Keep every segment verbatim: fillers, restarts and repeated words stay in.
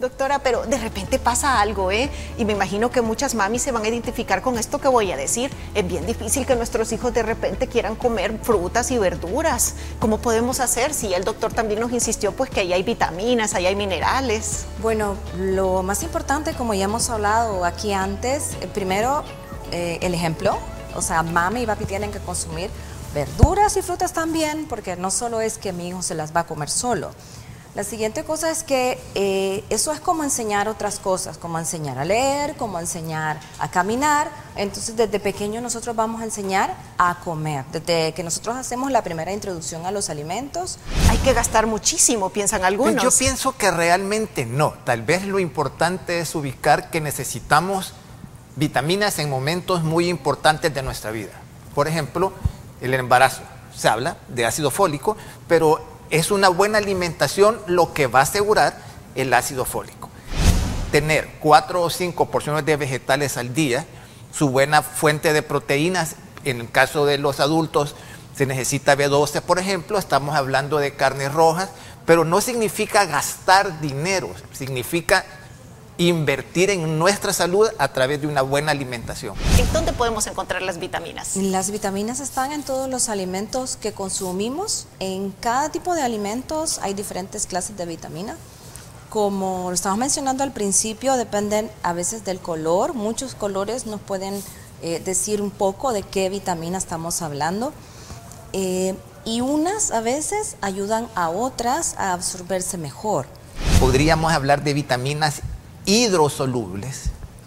Doctora, pero de repente pasa algo, ¿eh? Y me imagino que muchas mamis se van a identificar con esto que voy a decir. Es bien difícil que nuestros hijos de repente quieran comer frutas y verduras. ¿Cómo podemos hacer? Si el doctor también nos insistió, pues que ahí hay vitaminas, ahí hay minerales. Bueno, lo más importante, como ya hemos hablado aquí antes, eh, primero eh, el ejemplo. O sea, mami y papi tienen que consumir verduras y frutas también, porque no solo es que mi hijo se las va a comer solo. La siguiente cosa es que eh, eso es como enseñar otras cosas, como enseñar a leer, como enseñar a caminar. Entonces, desde pequeño nosotros vamos a enseñar a comer. Desde que nosotros hacemos la primera introducción a los alimentos. Hay que gastar muchísimo, piensan algunos. Yo pienso que realmente no. Tal vez lo importante es ubicar que necesitamos vitaminas en momentos muy importantes de nuestra vida. Por ejemplo, el embarazo. Se habla de ácido fólico, pero es una buena alimentación lo que va a asegurar el ácido fólico. Tener cuatro o cinco porciones de vegetales al día, su buena fuente de proteínas, en el caso de los adultos se necesita B doce, por ejemplo, estamos hablando de carnes rojas, pero no significa gastar dinero, significa invertir en nuestra salud a través de una buena alimentación. ¿En dónde podemos encontrar las vitaminas? Las vitaminas están en todos los alimentos que consumimos. En cada tipo de alimentos hay diferentes clases de vitamina. Como lo estábamos mencionando al principio, dependen a veces del color. Muchos colores nos pueden eh, decir un poco de qué vitamina estamos hablando. Eh, y unas a veces ayudan a otras a absorberse mejor. Podríamos hablar de vitaminas hidrosolubles,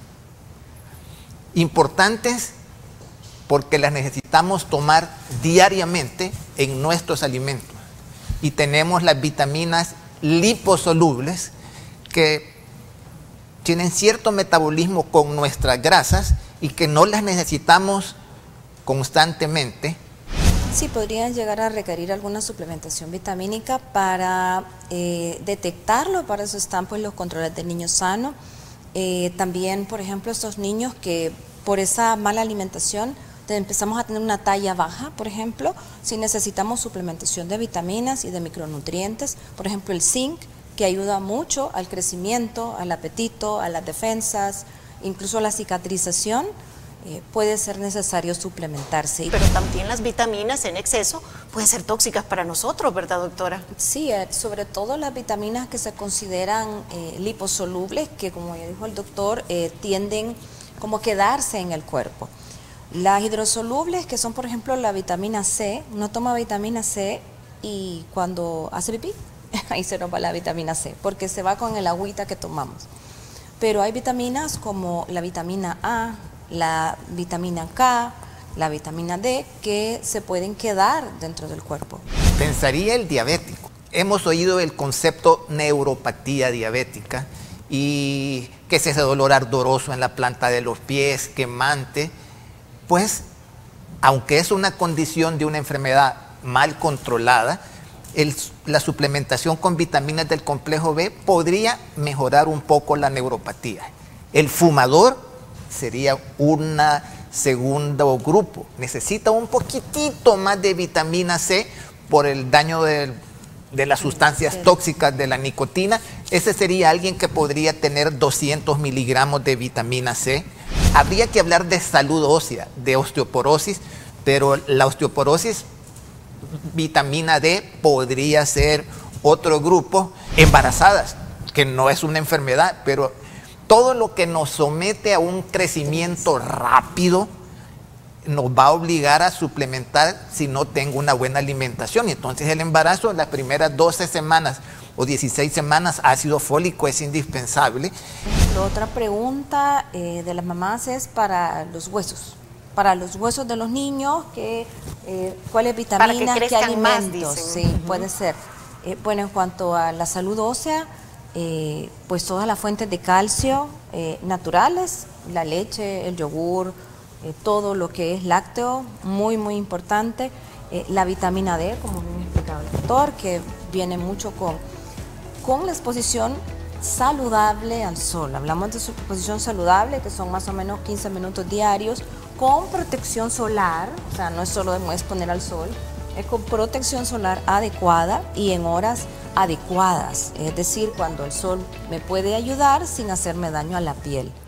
importantes porque las necesitamos tomar diariamente en nuestros alimentos. Y tenemos las vitaminas liposolubles que tienen cierto metabolismo con nuestras grasas y que no las necesitamos constantemente. Sí, podrían llegar a requerir alguna suplementación vitamínica para eh, detectarlo, para eso están pues los controles del niño sano. Eh, también, por ejemplo, estos niños que por esa mala alimentación te empezamos a tener una talla baja, por ejemplo, si necesitamos suplementación de vitaminas y de micronutrientes, por ejemplo el zinc, que ayuda mucho al crecimiento, al apetito, a las defensas, incluso a la cicatrización. Eh, puede ser necesario suplementarse. Pero también las vitaminas en exceso pueden ser tóxicas para nosotros, ¿verdad, doctora? Sí, eh, sobre todo las vitaminas que se consideran eh, liposolubles, que como ya dijo el doctor, eh, tienden como a quedarse en el cuerpo. Las hidrosolubles, que son por ejemplo la vitamina C, uno toma vitamina C y cuando hace pipí, ahí se nos va la vitamina C, porque se va con el agüita que tomamos. Pero hay vitaminas como la vitamina A, la vitamina K, la vitamina D, que se pueden quedar dentro del cuerpo. Pensaría el diabético. Hemos oído el concepto neuropatía diabética y que es ese dolor ardoroso en la planta de los pies, quemante. Pues, aunque es una condición de una enfermedad mal controlada, el, la suplementación con vitaminas del complejo B podría mejorar un poco la neuropatía. El fumador sería un segundo grupo. Necesita un poquitito más de vitamina C por el daño de, de las sustancias tóxicas de la nicotina. Ese sería alguien que podría tener doscientos miligramos de vitamina C. Habría que hablar de salud ósea, de osteoporosis, pero la osteoporosis, vitamina D podría ser otro grupo. Embarazadas, que no es una enfermedad, pero todo lo que nos somete a un crecimiento rápido nos va a obligar a suplementar si no tengo una buena alimentación. Y entonces el embarazo, las primeras doce semanas o dieciséis semanas, ácido fólico es indispensable. La otra pregunta eh, de las mamás es para los huesos. Para los huesos de los niños, que, eh, ¿cuáles vitaminas, qué alimentos? Más, sí, uh-huh. Puede ser. Eh, bueno, en cuanto a la salud ósea, Eh, pues todas las fuentes de calcio eh, naturales, la leche, el yogur, eh, todo lo que es lácteo, muy muy importante, eh, la vitamina D, como bien explicaba el doctor, que viene mucho con, con la exposición saludable al sol. Hablamos de su exposición saludable, que son más o menos quince minutos diarios, con protección solar, o sea, no es solo de exponer al sol, es con protección solar adecuada y en horas adecuadas, es decir, cuando el sol me puede ayudar sin hacerme daño a la piel.